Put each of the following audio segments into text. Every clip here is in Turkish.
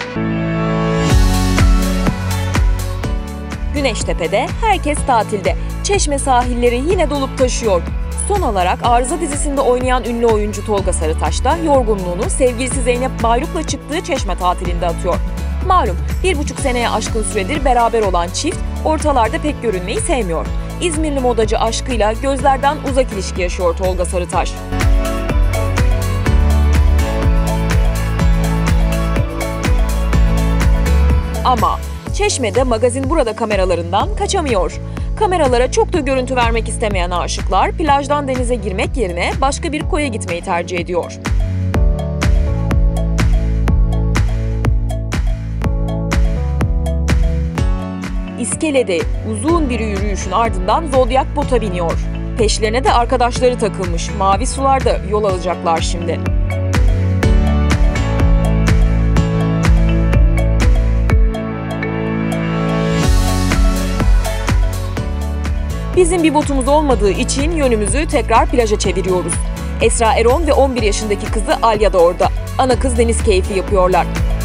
Güneştepe'de herkes tatilde. Çeşme sahilleri yine dolup taşıyor. Son olarak Arıza dizisinde oynayan ünlü oyuncu Tolga Sarıtaş da yorgunluğunu sevgilisi Zeynep Bayruk'la çıktığı Çeşme tatilinde atıyor. Malum 1,5 seneye aşkın süredir beraber olan çift ortalarda pek görünmeyi sevmiyor. İzmirli modacı aşkıyla gözlerden uzak ilişki yaşıyor Tolga Sarıtaş. Ama Çeşme'de Magazin Burada kameralarından kaçamıyor. Kameralara çok da görüntü vermek istemeyen aşıklar plajdan denize girmek yerine başka bir koya gitmeyi tercih ediyor. İskelede uzun bir yürüyüşün ardından Zodiac bota biniyor. Peşlerine de arkadaşları takılmış. Mavi sularda yol alacaklar şimdi. Bizim bir botumuz olmadığı için yönümüzü tekrar plaja çeviriyoruz. Esra Erol ve 11 yaşındaki kızı Alya da orada. Ana kız deniz keyfi yapıyorlar.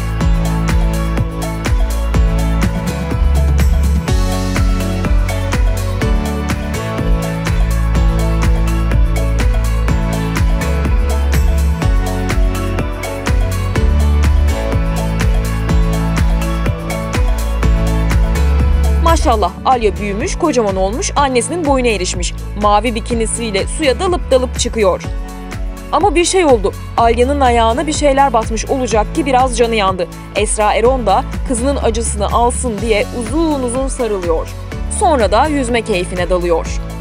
Maşallah Alya büyümüş, kocaman olmuş, annesinin boyuna erişmiş. Mavi bikinisiyle suya dalıp dalıp çıkıyor. Ama bir şey oldu. Alya'nın ayağına bir şeyler batmış olacak ki biraz canı yandı. Esra Erol da kızının acısını alsın diye uzun uzun sarılıyor. Sonra da yüzme keyfine dalıyor.